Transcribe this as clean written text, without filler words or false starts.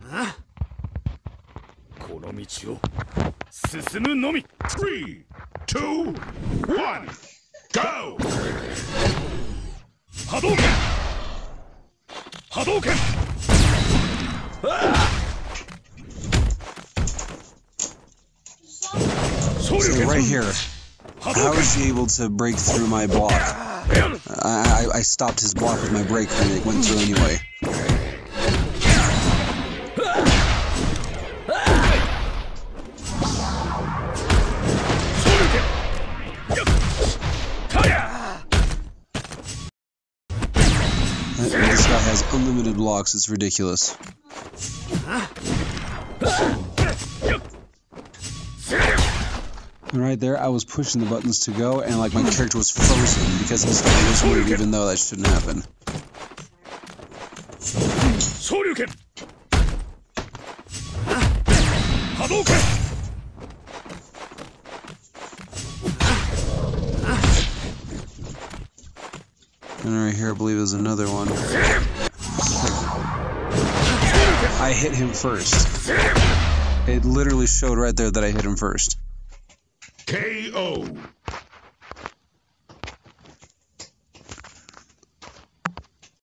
この道を進むのみ。3、2、1、GO! 波動拳波動拳 So right here, how is he able to break through my block? I stopped his block with my break and it went through anyway. This guy has unlimited blocks, it's ridiculous. And right there, I was pushing the buttons to go, and like my character was frozen because he started this move, even though that shouldn't happen. And right here, I believe there's another one. I hit him first. It literally showed right there that I hit him first. KO.